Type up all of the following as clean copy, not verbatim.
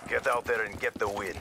Get out there and get the win.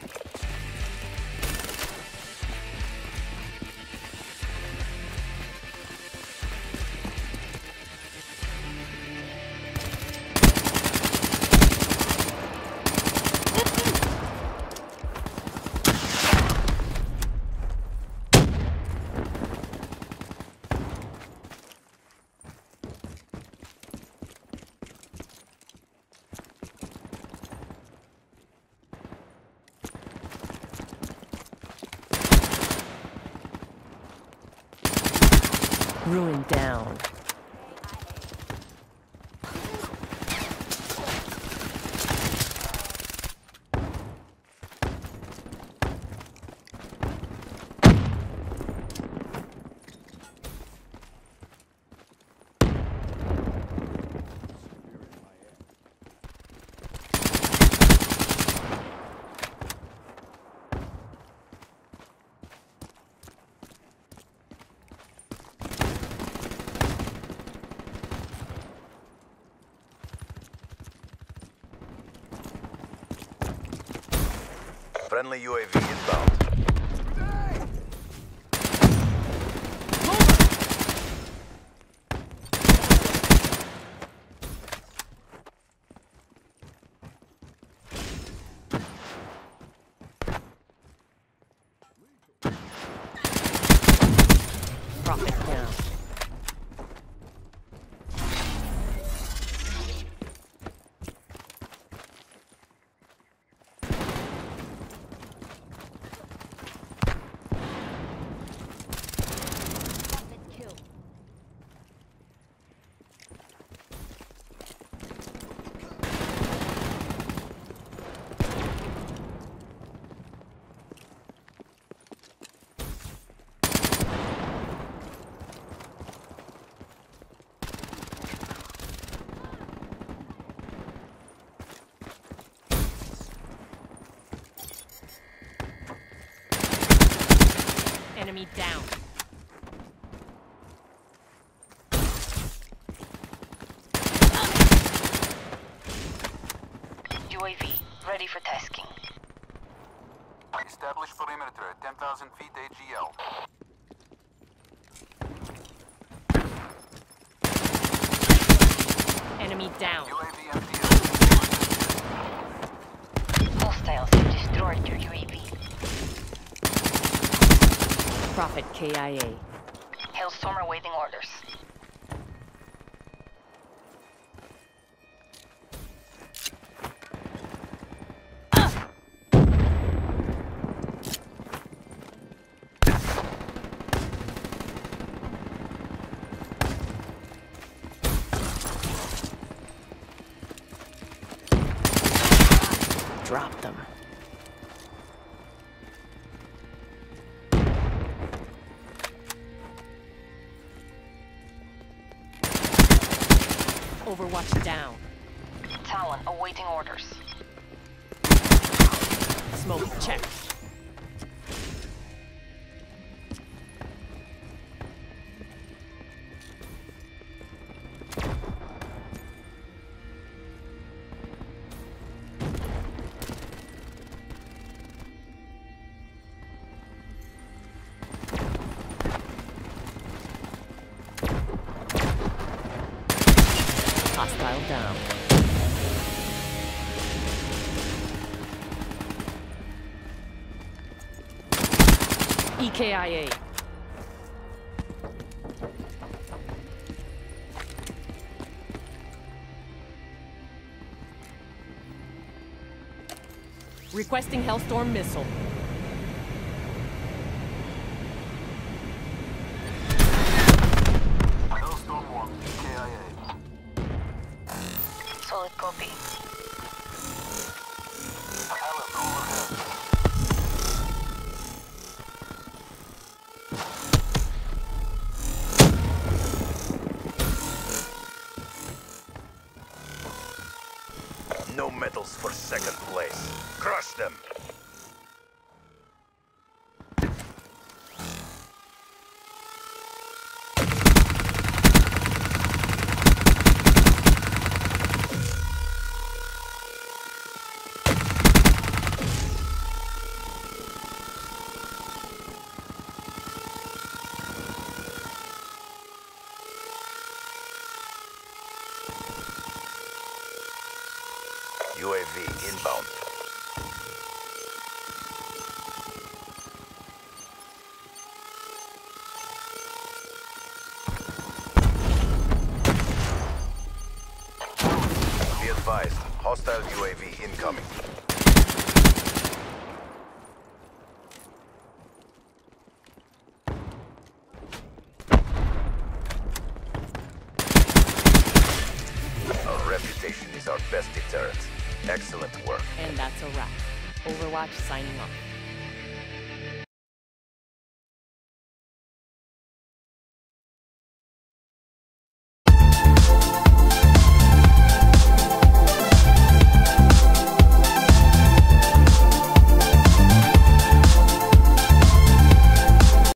Ruin down. Friendly UAV inbound. Profit down. Enemy down. UAV, ready for tasking. Establish perimeter at 10,000 feet AGL. Enemy down. UAV MTL. Hostiles have destroyed your UAV. Profit KIA. Hailstorm awaiting orders. Drop them. Overwatch down. Talon awaiting orders. Smoke check. Hostile down. EKIA. Requesting Hellstorm missile. Hailstorm 1, KIA. Solid copy. Allen overhead. No medals for second place. Crush them! UAV inbound. Be advised, hostile UAV incoming. Our reputation is our best deterrent. Excellent work. And that's a wrap. Overwatch signing off.